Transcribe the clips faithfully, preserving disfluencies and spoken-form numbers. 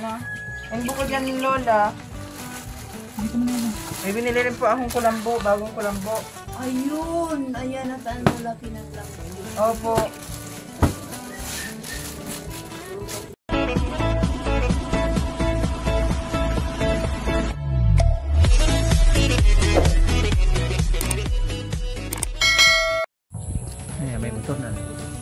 na. Ang bukod yan ni Lola. May binili rin po akong kulambo, bagong kulambo. Ayun, ayan at ano, laki ng lambo. Opo. Ay, may motor na.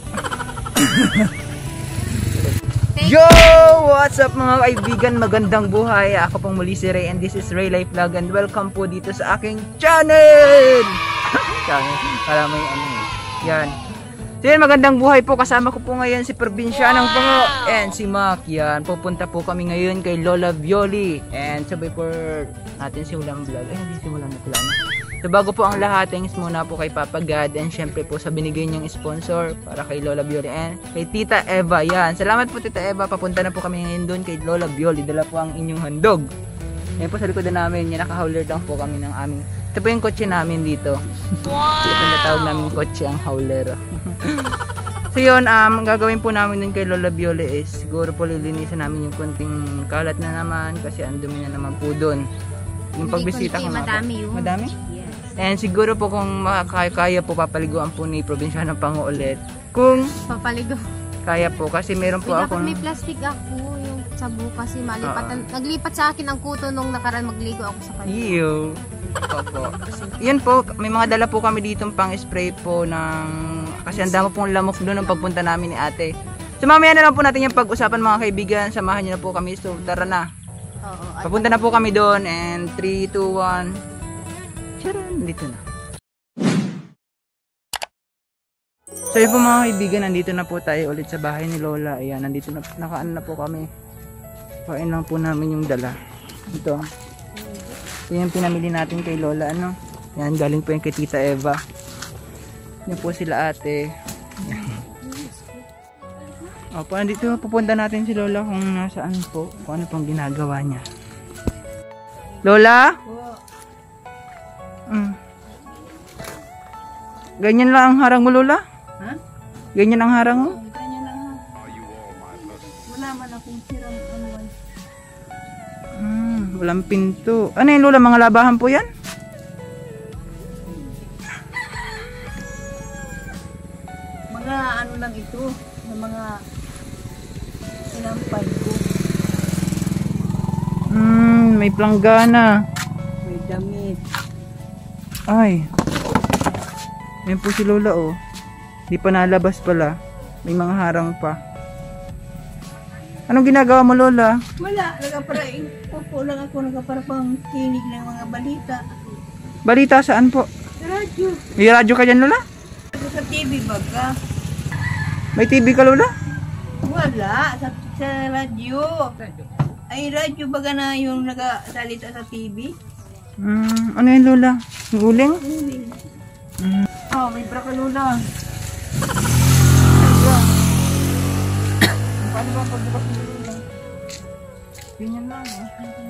Yo! What's up mga kaibigan? Magandang buhay. Ako pong muli si Ray and this is Ray Life Vlog and welcome po dito sa aking channel! Channel? Para may ano eh. Yan. So yan, magandang buhay po. Kasama ko po ngayon si Probinsyanong Pango and si Mac. Yan. Pupunta po kami ngayon kay Lola Violi. And sabay po natin simulang vlog. Ay, hindi simulang na pala. So bago po ang lahat, thanks muna po kay Papa God and syempre po sa binigay niyang sponsor para kay Lola Violi and kay Tita Eva. Yan. Salamat po Tita Eva. Papunta na po kami ngayon doon kay Lola Violi. Dala po ang inyong handog. Yan po sa likod na namin. Yan, naka-hauler down po kami ng aming. Ito po yung kotse namin dito. Wow! Ito yung natawag namin kotse ang hauler. So yun, um, gagawin po namin dun kay Lola Violi is siguro po lilinisan namin yung konting kalat na naman kasi ang dumi na naman po doon. Yung pagbisita ko nga po. Madami yun. Madami? And siguro po kung makakaya po papaliguan po ni Probinsyanong Pango ulit. Kung papaligo. Kaya po kasi meron po Uy, ako. Dapat may plastic ako yung sabu kasi malipatan. Uh, naglipat sa akin ang kuto nung nakaraan magligo ako sa kanya. Iyo. Opo. Yan po, may mga dala po kami dito pang spray po ng kasi ang dami pong lamok doon ng pagpunta namin ni ate. So mamaya na lang po natin yung pag-usapan mga kaibigan. Samahan niyo na po kami. So tara na. Oo. Papunta na po kami doon and three, two, one. Charan, dito na. So yun po mga kaibigan, nandito na po tayo ulit sa bahay ni Lola. Ayan, nandito na, nakaan na po kami. Kain lang po namin yung dala. Ito. Ito yung pinamili natin kay Lola, ano. Yan, galing po yung kay Tita Eva. Yan po sila ate. Opo, nandito pupunta natin si Lola kung nasaan po, kung ano pong ginagawa niya. Lola? Mm. Ganyan lang ang harang mo, Lola? Ha? Ganyan ang harang mo? Ganyan lang ha. Wala man akong sirang anuan. Hmm, walang pinto. Ano yun, Lola? Mga labahan po yan? Mga ano lang ito, ng mga sinampay ko. Hmm, may planggana. May damit. Ay. Yan po si Lola, oh. Di pa nalabas pala. May mga harang pa. Anong ginagawa mo, Lola? Wala, nagaparaing. Opo lang ako, nagaparapang tinig ng mga balita. Balita saan po? Sa radyo. May radyo ka dyan, Lola? Sa T V baga. May T V ka, Lola? Wala, sa, sa radyo. Ay, radyo baga na yung nagasalita sa T V. Hmm, ano yun, Lola? Yung uling? Uling. Hmm. Oh, may bra ka, Lola. Paano ba pagbukas mo, Lola? Ganyan lang, oh.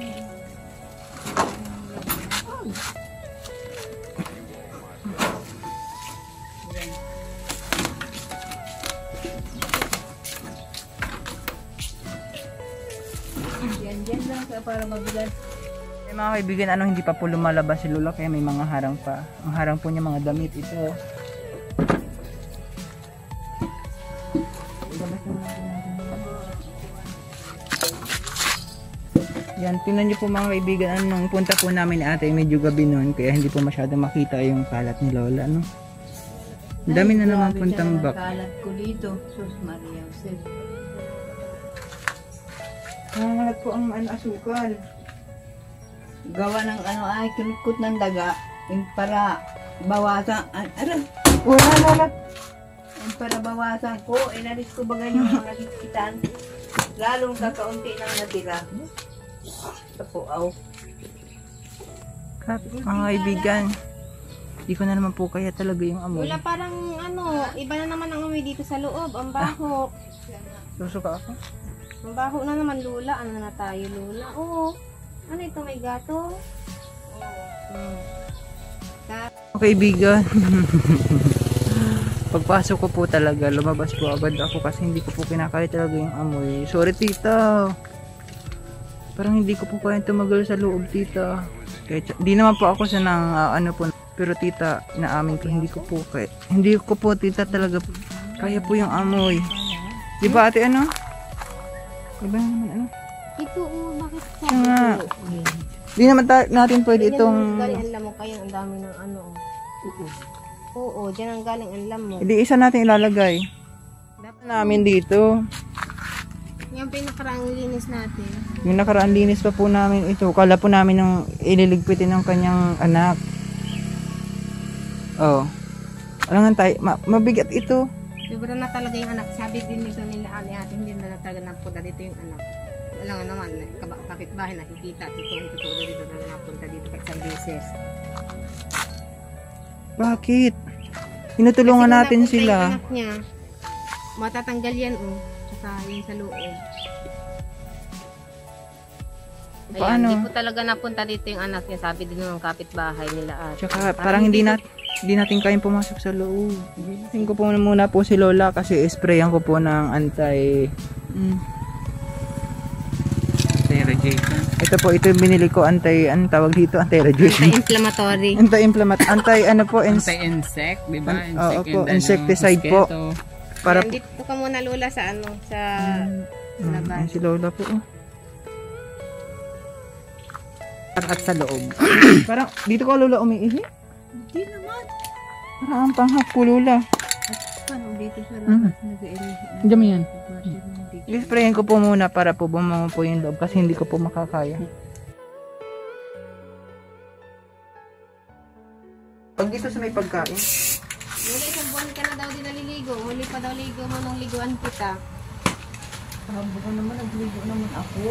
Yan, yan lang para mabilan. Eh, mga kaibigan, ano, hindi pa po lumalabas si Lola kaya may mga harang pa. Ang harang po niya mga damit ito. Yan, tingnan niyo po mga kaibigan, ano, nung punta po namin ni ate, medyo gabi noon kaya hindi po masyado makita yung kalat ni Lola, ano. Ang dami na naman puntang bak. Kalat ko dito, Sus Maria Joseph. Nangangalat po ang ano, asukal. Gawa ng ano ay kinikot ng daga yung para bawasan an ano Wala, Lola. yung para bawasan ko inalis ko bagay yung mga kikitan lalong kakaunti nang natira tapo aw Kat, mga kaibigan, di ko na naman po kaya talaga yung amoy. Wala, parang ano, iba na naman ang amoy dito sa loob. Ang baho. Susuka ako. Ang baho na naman, Lula. Ano na tayo, Lula? Oo. Ano ito, may gato? Oo. Mga kaibigan, pagpasok ko po talaga, lumabas po agad ako kasi hindi ko po kinakaya talaga yung amoy. Sorry, tita. Parang hindi ko po kaya tumagal sa loob, tita. Kahit, di naman po ako sa nang ah, ano po. Pero tita, inaamin ko, hindi ko po kaya. Hindi ko po, tita, talaga kaya po yung amoy. Di ba ate, ano? Iba naman, ano? Ito, oh, bakit sa? Siya nga. Di naman ta- natin pwede itong... Galing ang lamok kayo, ang dami ng ano. Oo. Oo, dyan ang galing ang lamok. Hindi, isa natin ilalagay. Dapat Namin dito. yung pinakaraang linis natin. Yung nakaraan linis pa po namin ito. Kala po namin ng ililigpitin ng kanyang anak. Oh. Alam nga tayo, ma- mabigat ito. Sobra na talaga yung anak. Sabi din nito nila ani ate, hindi na talaga napunta dito yung anak. Wala nga naman, kaba- kapitbahay nakikita. Totoo, totoo na dito na napunta dito kahit isang beses. Bakit? Tinutulungan Kasi natin kung napunta sila. yung anak niya, matatanggal yan oh. Tsaka yung sa loob. Ayan, Paano? hindi po talaga napunta dito yung anak niya. Sabi din ng kapitbahay nila ate. Tsaka parang hindi nat hindi natin kayang pumasok sa loob. Gigising ko po muna po si Lola kasi sprayan ko po ng anti mm, anti-radiation. Ito po, ito yung binili ko anti, anong tawag dito? Anti-radiation. Anti-inflammatory. Anti-inflammatory. Anti ano po? Ins- Anti-insect, di ba? An- oo Insect po, and ano, insecticide po. mosquito. para Ayan, dito ka muna Lola sa ano, sa Mm, labas. ayan si Lola po. Oh. At sa loob. Parang dito ko Lola umiihi. Hindi naman. Parang ang panghap po Lola. Paano dito sa Mhm. labas nag-iirihin? Diyan mo yan. I-sprayin ko po muna para po bumango po yung loob kasi hindi ko po makakaya. Pag dito sa may pagkain, Lola, isang buwan ka na daw din naliligo. Huli pa daw ligo mo nung liguan kita. Habo ko naman, nagligo naman ako.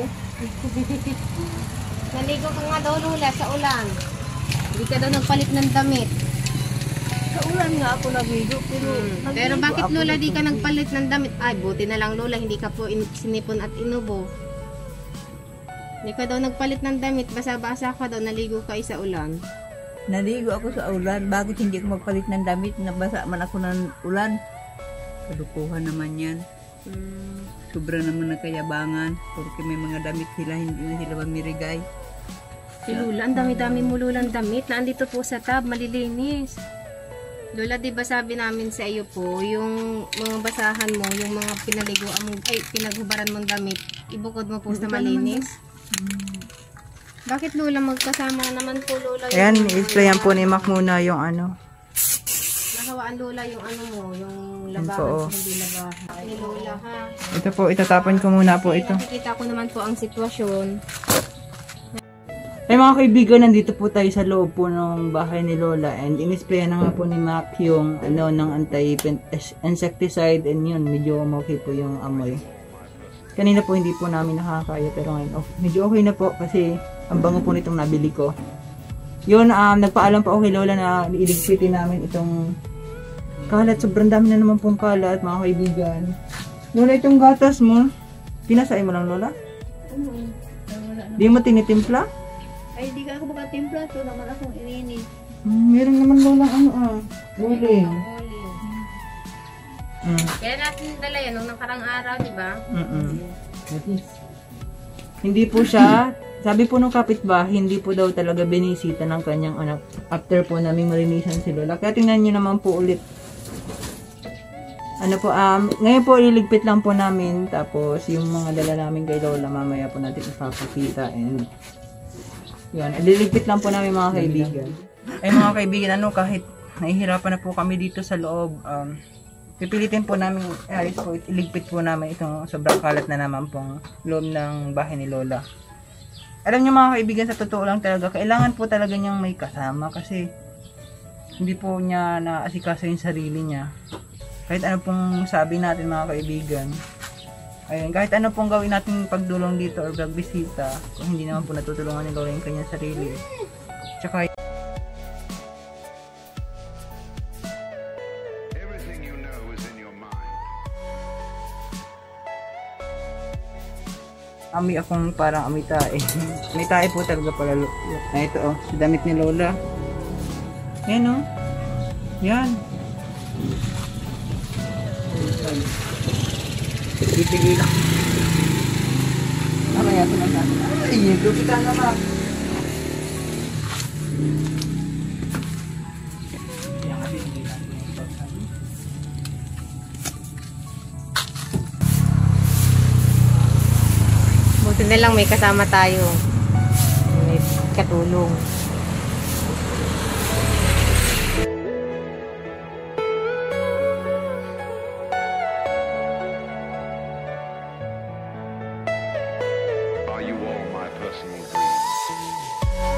Naligo ka nga daw Lola sa ulan. Hindi ka daw nagpalit ng damit. Sa ulan nga ako nagligo, pero... nagligo Pero bakit ako Lola ng di ka tubig. nagpalit ng damit? Ay, buti na lang Lola, hindi ka po in- sinipon at inubo. Hindi ka daw nagpalit ng damit, basa-basa ka daw, naligo ka sa ulan. Naligo ako sa ulan, bakit hindi ko magpalit ng damit? Nabasa man ako ng ulan. Kadukuhan naman yan. Hmm. Sobra naman ng kayabangan. Porque may mga damit sila, hindi na sila mamirigay. Si Lola, ang dami-dami mo Lola ang damit na andito po sa tab, malilinis. Lola, di ba sabi namin sa iyo po, yung mga basahan mo, yung mga pinaliguan mo, ay, pinaghubaran mong damit, ibukod mo po sa malinis? Bakit Lola, magkasama naman po Lola? yung ayan, mga- i-sprayan po ni Mac muna yung ano. Nakawaan Lola yung ano mo, yung Yan labahan po, oh. sa hindi labahan. Ni Lola ha. Ito po, itatapon ko muna po ito. Nakikita ko naman po ang sitwasyon. Ay mga kaibigan, nandito po tayo sa loob po ng bahay ni Lola and inisprayan na nga po ni Mac yung ano ng anti-insecticide and yun, medyo okay po yung amoy. Kanina po hindi po namin nakakaya pero ngayon oh, medyo okay na po kasi ang bango po nitong nabili ko. Yun, um, nagpaalam pa ako kay Lola na iligpitin namin itong kalat. Sobrang dami na naman pong kalat mga kaibigan. Lola, itong gatas mo, pinasay mo lang Lola? Ano? Wala na. Di mo tinitimpla? Ay, di ka ako makatimpla. So naman akong ininis. Mm, meron naman Lola ano ah, uling. Mm. Kaya natin dala yan nung nakarang araw, di ba? Mm-mm. Hindi po siya, sabi po nung kapitbahay, hindi po daw talaga binisita ng kanyang anak after po namin marinisan si Lola. Kaya tingnan nyo naman po ulit. Ano po, um, ngayon po iligpit lang po namin, tapos yung mga dala namin kay Lola, mamaya po natin ipapakita and yun, ililigpit lang po namin mga kaibigan. Ay mga kaibigan, ano, kahit nahihirapan na po kami dito sa loob, um, pipilitin po namin, ayos po, iligpit po namin itong sobrang kalat na naman pong loob ng bahay ni Lola. Alam niyo mga kaibigan, sa totoo lang talaga, kailangan po talaga niyang may kasama kasi hindi po niya naasikaso yung sarili niya. Kahit ano pong sabi natin mga kaibigan, ayun, kahit ano pong gawin natin pagdulong dito or pagbisita, kung hindi naman po natutulungan ni Lola yung kanyang sarili. Tsaka Everything you know is in your mind. amoy akong parang amoy tae. May tae po talaga pala. Na ito oh, sa damit ni Lola. Yan oh. Yan. Titigil lang. Okay. Palayasin lang natin. Ay, lupitan naman. Buti na lang may kasama tayo. May katulong. Are you all my personal dreams?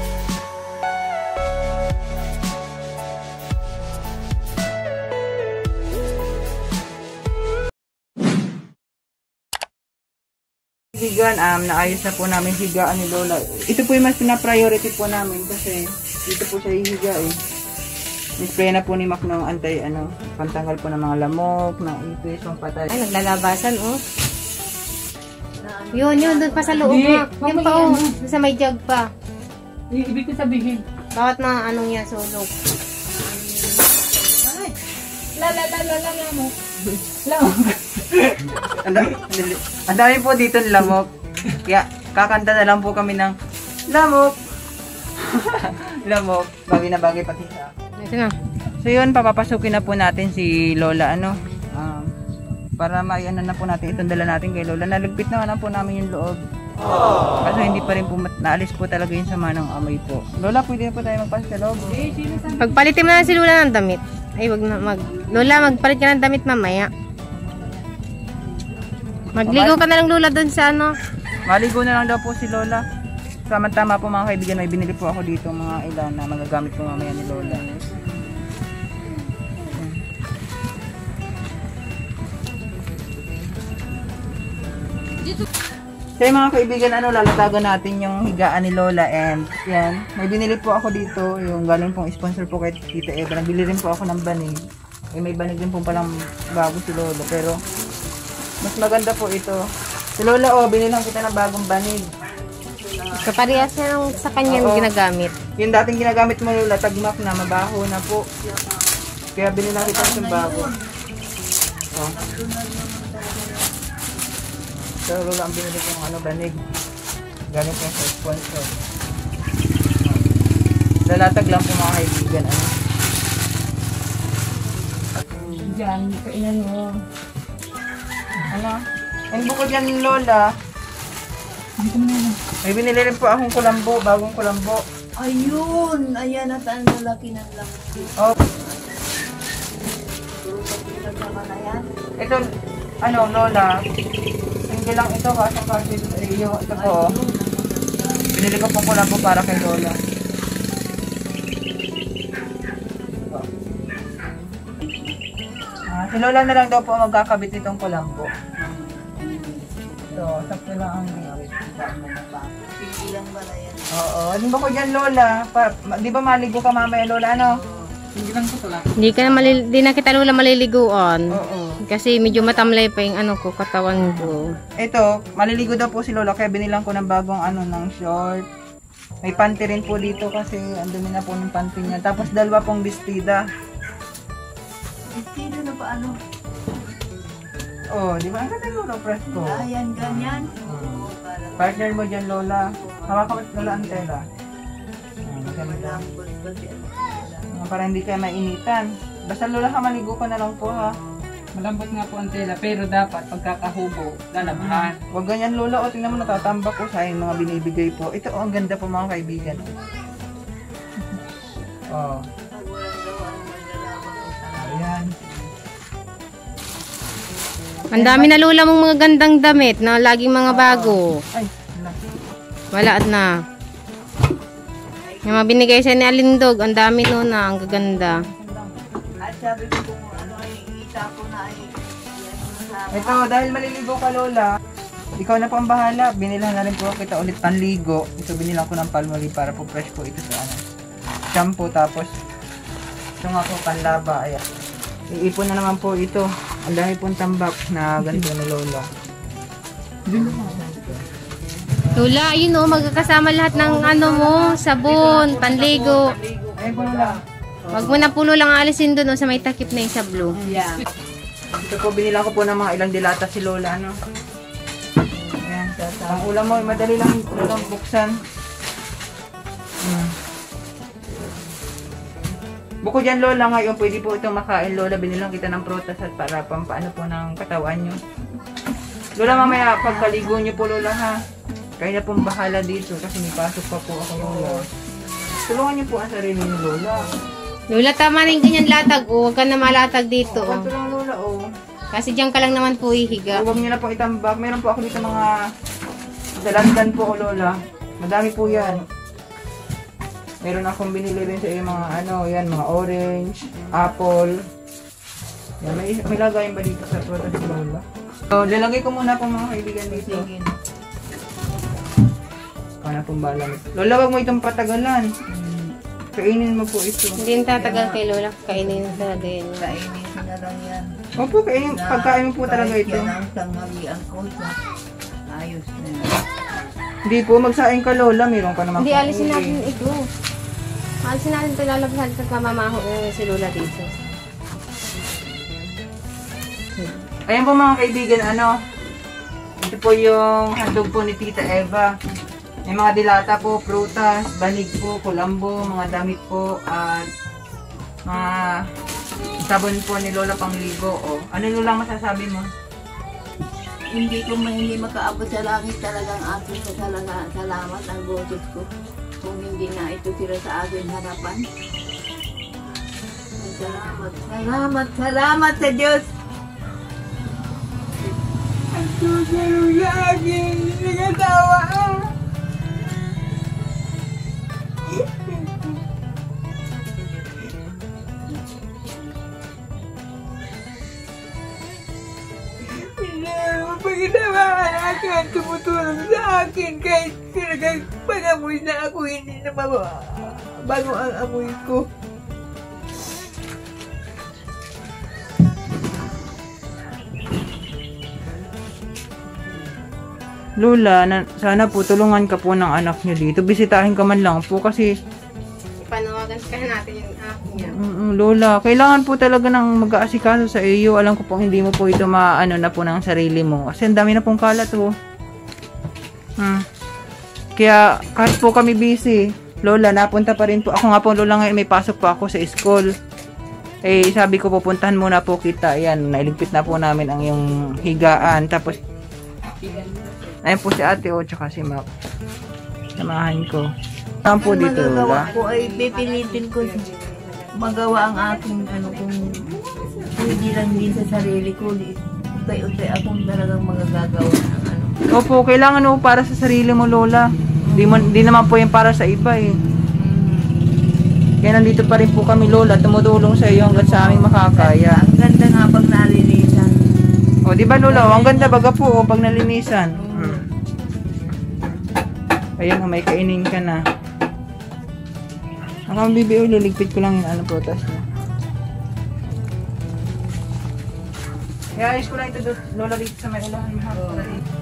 Higaan, um, naayos na po namin higaan ni Lola. Ito po yung mas pina-priority po namin kasi dito po siya hihiga eh. Nispray na po ni Mac ng antay, ano, pantanggal po ng mga lamok, ng ipis, ng patay. Ay, naglalabasan, oh. Yun, yun, doon pa sa loob, Mac. Yan pa, oh. Doon sa may jug pa. Ibig ko sabihin. Bawat mga anong yan, sulok. Ay, la la la la la la mo. Lamok. Ang dami- ang dami po dito ng lamok. Kaya kakanta na lang po kami ng lamok. Lamok. Bagay na bagay pati sa Ito na. So yun, papapasukin na po natin si Lola, ano, um, para maiano na po natin itong dala natin kay Lola. Nalagpit na na po namin yung loob. Kaso hindi pa rin po, mat- naalis po talaga yung sama ng amoy po. Lola, pwede na po tayo magpasok sa loob. Pagpalitin mo na si Lola ng damit. Ay, wag na, mag... Lola, magpalit ka ng damit mamaya. Magligo ka na lang, Lola, doon sa ano. Maligo na lang daw po si Lola. Tama-tama po mga kaibigan, may binili po ako dito mga ilan na magagamit po mamaya ni Lola. So yung mga kaibigan, ano, lalatagan natin yung higaan ni Lola and yan, may binili po ako dito, yung galing pong sponsor po kay Tita Eva. Nabili rin po ako ng banig. Eh, may banig din po palang bago si Lola, pero mas maganda po ito. Si Lola, oh, binilang kita ng bagong banig. Kaparehas na lang sa kanyang Oo. ginagamit. Yung dating ginagamit mo, Lola, tagmak na, mabaho na po. Kaya binilang kita ng bago. Oh. So, Lola, ang binili kong ano, banig. Galing po sa sponsor. Lalatag lang po mga kaibigan. Ano? Diyan, kainan mo. Ano? And bukod yan, Lola, may binili rin po akong kulambo, bagong kulambo. Ayun! Ayan at ang lalaki ng lamok. Oh, Puro pagkilag naman na yan. ito, ano, Lola, hindi lang ito, kaso kasi eh, yung ito po, oh. Binili ko pong kulambo para kay Lola. Oh. Ah, si Lola na lang daw po ang magkakabit nitong kulambo. So, sakto lang ang Hindi lang pala yan. Oo, di ba ko dyan, Lola? Pa, ma- di ba maligo ka mamaya, Lola, ano? Hindi lang ko tula. Hindi ka na, malil- di na kita, Lola, maliliguan. Oo. Kasi medyo matamlay pa yung ano ko, katawan ko. Ito, maliligo daw po si Lola, kaya binilang ko ng bagong ano, ng short. May panty rin po dito kasi ang dumi na po ng panty niya. Tapos dalawa pong bestida. Sino na pa ano? Oh, di ba? Ang ganda Lola, presko. Ayan, ganyan. Oo, parang Partner mo dyan, Lola. Hawakan mo Lola ang tela. Ayan, ganda. lambot ba siya? Ah, para hindi kayo mainitan. Basta Lola, ka maligo ka na lang po, ha? Malambot nga po ang tela, pero dapat pagkakahubo, lalabhan. Huwag ganyan, Lola. O, tingnan mo, natatambak ko sa yung mga binibigay po. Ito, oh, ang ganda po mga kaibigan. Oh, Pag walang gawa ng maglalaban ko sa ayan. Ang dami na, Lola, mong mga gandang damit na laging mga bago. Ay, wala. Wala na. Yung mga binigay sa ni Alindog, ang dami, Lola, ang gaganda. At sabi ko kung ano ay isa ko na ay yan ang sa Ito, dahil maliligo ka, Lola, ikaw na po ang bahala. Binilang na rin po kita ulit panligo. Ito, binilang ko ng Palmolive para po fresh po ito sa ano. Shampoo, tapos ito nga po, panlaba. Ayan. Iipon na naman po ito. Ang dami pong tambak na ganito ni Lola. Lola, ayun o, magkakasama lahat ng ano mo, sabon, panligo. Ayun po, Lola. Wag mo na pulo lang alisin doon o sa may takip na yung sa blue. Yeah. Ito po, binilang ko po ng mga ilang dilata si Lola, ano. Ayan, tata. Ang ulam mo, madali lang ulam buksan. Hmm. Bukod dyan, Lola, ngayon pwede po itong makain, Lola. Binilang kita ng prutas at para pampaano po ng katawan nyo. Lola, mamaya pagkaligo nyo po, Lola, ha? Kaya na pong bahala dito kasi may pasok pa po ako, Lola. Tulungan nyo po ang sarili nyo, Lola. Lola, tama na yung ganyan latag. O, huwag ka na malatag dito. Oh, Oh. ganito lang, Lola, oh. Kasi diyan ka lang naman po ihiga. Huwag nyo na po itambak. Meron po ako dito mga dalandan po, Lola. Madami po yan. Meron akong binili rin sa iyo mga ano, yan, mga orange, apple. Yan, may, may lagayin ba dito sa prutas, Lola? So, lalagay ko muna po mga kaibigan dito. Sige. Kaya pong balang. Lola, wag mo itong patagalan. Kainin mo po ito. Hindi yung tatagal kay Lola. Kainin talaga yun. Kainin ko na lang yan. Opo, kainin, pagkain mo po talaga Kahit ito. yan ang tanghalian ko. Ayos na yan. Hindi po, magsaing ka, Lola. Meron ka naman Hindi, pong alisin uli. natin ito. Alisin natin ito. Lalabas natin sa kamamaho eh, si Lola dito. Ayan po mga kaibigan, ano, ito po yung handog po ni Tita Eva. May mga dilata po, prutas, banig po, kulambo, mga damit po, at mga sabon po ni Lola pangligo. O, ano Lola masasabi mo? Hindi ko man hindi makaabot sa langit talagang aking kasalanan. Salamat ang boses ko. Kung hindi na ito sila sa aking harapan. Salamat, salamat, salamat sa Diyos. Ang susalo sa akin, nagatawa. Pagkitawakan akin, tumutulong sa akin kahit talagang pag-amoy na ako, hindi na bago, bago ang amoy ko. Lola, na, sana po tulungan ka po ng anak niyo dito. Bisitahin ka man lang po kasi Ipanawagan ka natin yung aking niya. mm, Lola, kailangan po talaga ng mag-aasikaso sa iyo. Alam ko pong hindi mo po ito maano na po ng sarili mo. Kasi ang dami na pong kalat oh. Hmm. Kaya kahit po kami busy, Lola, napunta pa rin po. Ako nga po, Lola, ngayon may pasok po ako sa school. Eh, sabi ko pupuntahan muna po kita. Ayan, nailigpit na po namin ang yung higaan. Tapos, ayun po si ate o, tsaka si Mac. Samahan ko. Saan po dito, Magagawa Lola? ko ay pipilitin ko magawa ang aking ano kung pwede lang din sa sarili ko. Utay-utay akong talagang magagagawa ng ano. Opo, kailangan mo para sa sarili mo, Lola. Di, mo, di naman po yung para sa iba eh. Kaya nandito pa rin po kami, Lola. Tumutulong sa iyo hanggang sa aming makakaya. Ang ganda nga pag nalinisan. O, di ba, Lola? Ang ganda baga po oh, pag nalinisan. Hmm. Ayun, oh, may kainin ka na. Ang bibi, oh, liligpit ko lang yung ano, prutas niya. I-ayos ko lang ito, Lola, dito sa may ulahan mo. Oo.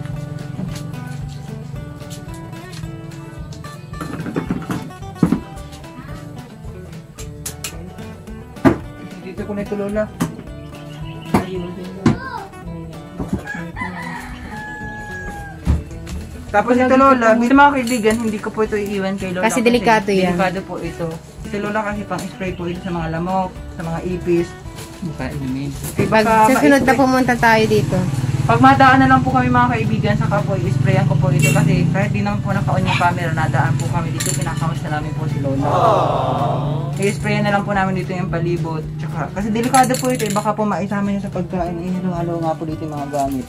Dito ko na ito, Lola. Tapos ito, Lola, bilang mga kaibigan, hindi ko po ito iiwan kay Lola. Kasi delikado yan. Delikado po ito. Ito, Lola, kasi pang-spray po ito sa mga lamok, sa mga ipis. Mukha inumin. Kasi Pag baka sa sunod na ma-spray- pumunta tayo dito. Pag madaan na lang po kami mga kaibigan, saka po i-sprayan ko po ito kasi kahit di naman po naka-on yung camera, nadaan po kami dito, kinakamusta namin po si Lola. I-sprayan na lang po namin dito yung palibot. Tsaka, kasi delikado po ito, eh, baka po maisama niyo sa pagkain, ihalo-halo nga po dito yung mga gamit.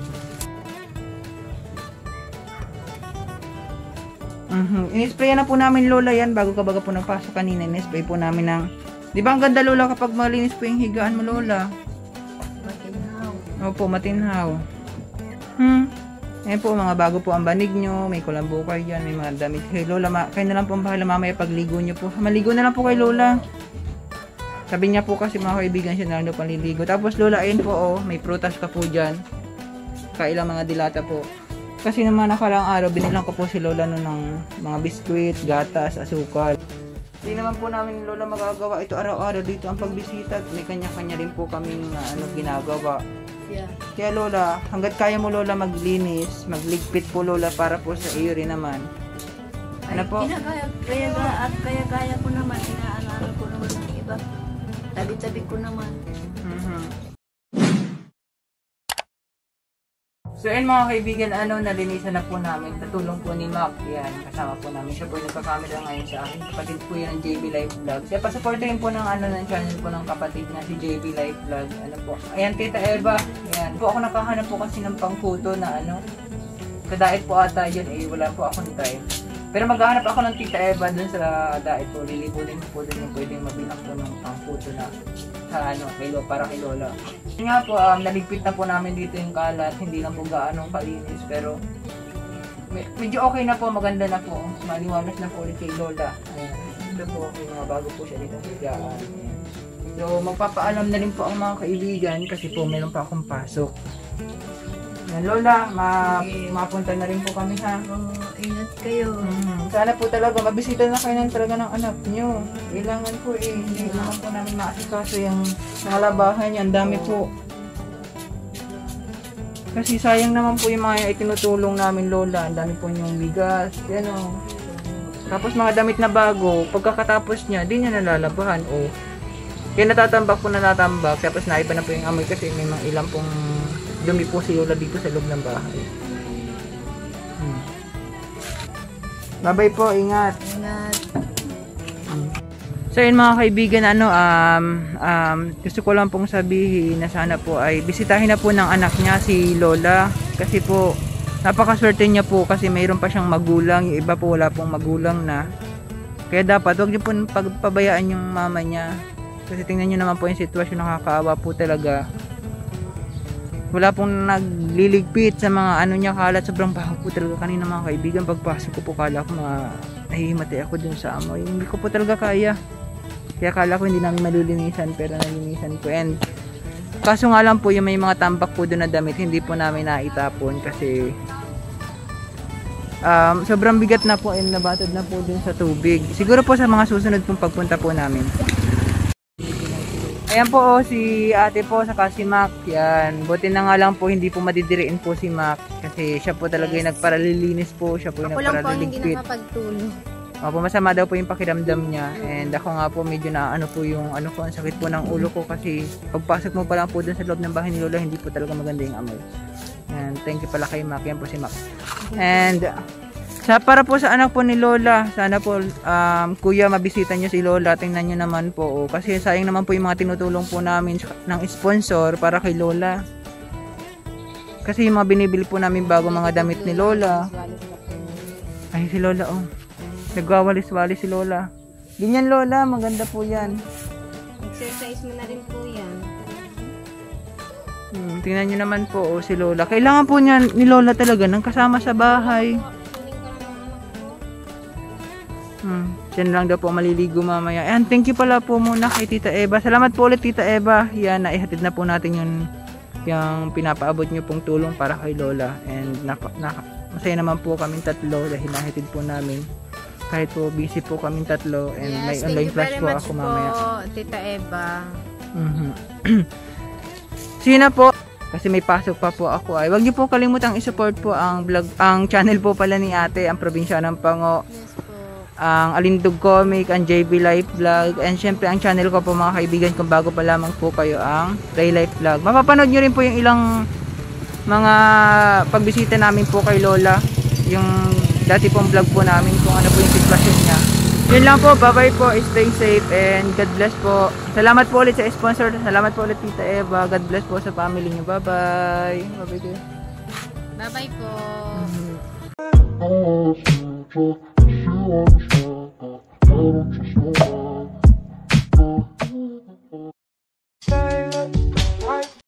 Mhm. In-sprayan na po namin, Lola, yan bago ka baga po nagpasok kanina. In-spray po namin ng... Di ba ang ganda, Lola, kapag malinis po yung higaan mo, Lola? Matinhaw. Opo, matinhaw. Hmm. Ayan po, mga bago po ang banig nyo. May kulambo kayo dyan. May mga damit. Kay Lola, ma kayo na lang po ang bahala mamaya pagligo nyo po. Maligo na lang po kay Lola. Sabi niya po kasi mga kaibigan siya na lang daw paliligo. Tapos Lola, ayun po oh, may prutas ka po dyan. Kailang mga dilata po. Kasi naman nakaraang araw, binilang ko po si Lola no ng mga biskwit, gatas, asukal. Hindi naman po namin Lola magagawa ito araw-araw dito ang pagbisita. May kanya-kanya rin po kaming uh, ano, ginagawa. Yeah. Kaya Lola, hanggat kaya mo Lola maglinis, magligpit po Lola para po sa iyo rin naman. Ano po? Kinakaya, kaya, kaya, at kaya kaya ko naman, inaalala ko naman ng iba. Tabi-tabi ko naman. Mhm. So yun mga kaibigan, ano, nalinisan na po namin. Tatulong po ni Mac. Yan, kasama po namin. Siya po yung nagkakamera ngayon sa akin. Kapatid po yan ng J B Life Vlog. Kaya pasupportahin po ng ano ng channel po ng kapatid na si J B Life Vlog. Ano po. Ayan, Tita Eva. Ayan. Po ako nakahanap po kasi ng pangkuto na ano. Sa diet po ata yun eh. Wala po akong try. Pero maghahanap ako ng Tita Eva dun sa diet po. Lilipulin po dun yung pwedeng mabilang po ng pangkuto na sa ano, kay Lola, para kay Lola. Yun nga po, um, naligpit na po namin dito yung kalat, hindi lang po gaano kalinis, pero med medyo okay na po, maganda na po, maliwanas na po ulit kay Lola. Ayan, ito po, may mga bago po siya dito sa higaan. So, magpapaalam na rin po ang mga kaibigan kasi po meron pa akong pasok. Ayan, Lola, ma mapunta na rin po kami ha. Oh, ingat kayo. Mm, sana po talaga, mabisita na kayo ng talaga ng anak nyo. Kailangan po eh, hindi naman po namin maasikaso yung nalabahan yan. Dami po. Kasi sayang naman po yung mga itinutulong namin Lola. Ang dami po yung bigas, yan o. Tapos mga damit na bago, pagkakatapos niya, di niya nalalabahan o. Kaya natatambak po na natambak, tapos naiba na po yung amoy kasi may mga ilang pong dumi po si Lola dito sa loob ng bahay. Hmm. Bye-bye po, ingat. Ingat. So yun mga kaibigan, ano, um, um, gusto ko lang pong sabihin na sana po ay bisitahin na po ng anak niya si Lola. Kasi po, napakaswerte niya po kasi mayroon pa siyang magulang. Yung iba po wala pong magulang na. Kaya dapat, huwag niyo po pagpabayaan yung mama niya. Kasi tingnan niyo naman po yung sitwasyon, nakakaawa po talaga. Wala pong nagliligpit sa mga ano niya, kalat. Sobrang baho po talaga kanina mga kaibigan. Pagpasok ko po, kala ko mga nahihimatay ako dun sa amoy. Hindi ko po talaga kaya. Kaya kala ko hindi namin malilinisan, pero nalinisan ko. And kaso nga lang po, yung may mga tambak po dun na damit, hindi po namin naitapon kasi um, sobrang bigat na po and nabatad na po dun sa tubig. Siguro po sa mga susunod pong pagpunta po namin. Ayan po oh, si ate po sa si Mac. Yan. Buti na nga lang po hindi po madidiriin po si Mac. Kasi siya po talaga yung nagparalilinis po. Siya po yung Ako lang po ang hindi nagparaliligpit. nakapagtulong. Opo, masama daw po yung pakiramdam niya. And ako nga po medyo na ano po yung ano po, ang sakit po ng ulo ko. Kasi pagpasok mo pa lang po dun sa loob ng bahay ni Lola, hindi po talaga maganda yung amoy. And thank you pala kay Mac. Yan po si Mac. And sa para po sa anak po ni Lola, sana po um, kuya mabisita nyo si Lola, tingnan nyo naman po oh. Kasi sayang naman po yung mga tinutulong po namin ng sponsor para kay Lola. Kasi yung mga binibili po namin bago mga damit ni Lola. Ay si Lola oh, nagwawalis-walis si Lola. Ganyan Lola, maganda po yan. Exercise mo na rin po yan. Hmm, tingnan nyo naman po oh, si Lola. Kailangan po niya ni Lola talaga ng kasama sa bahay. Hmm, dyan lang daw po maliligo mamaya. And thank you pala po muna kay Tita Eva. Salamat po ulit Tita Eva. Yan, naihatid na po natin yung, yung pinapaabot nyo pong tulong para kay Lola. And naka, naka, masaya naman po kaming tatlo dahil nahatid po namin. Kahit po busy po kaming tatlo and Yes, may thank online you class very po much ako mamaya. po, Tita Eva. Mhm. Sina po? Kasi may pasok pa po ako ay. Huwag niyo po kalimutang i-support po ang vlog, ang channel po pala ni Ate, ang Probinsya ng Pango. Yes po. Ang Alindog Comic, ang J B Life Vlog, and syempre ang channel ko po mga kaibigan kung bago pa lamang po kayo ang Ray Life Vlog. Mapapanood nyo rin po yung ilang mga pagbisita namin po kay Lola, yung dati pong vlog po namin kung ano po yung sitwasyon niya. Yun lang po, bye bye po, stay safe and God bless po. Salamat po ulit sa sponsor, salamat po ulit Tita Eva, God bless po sa family niyo, bye bye. Bye bye kayo. Bye-bye po. Mhm. Oh, you want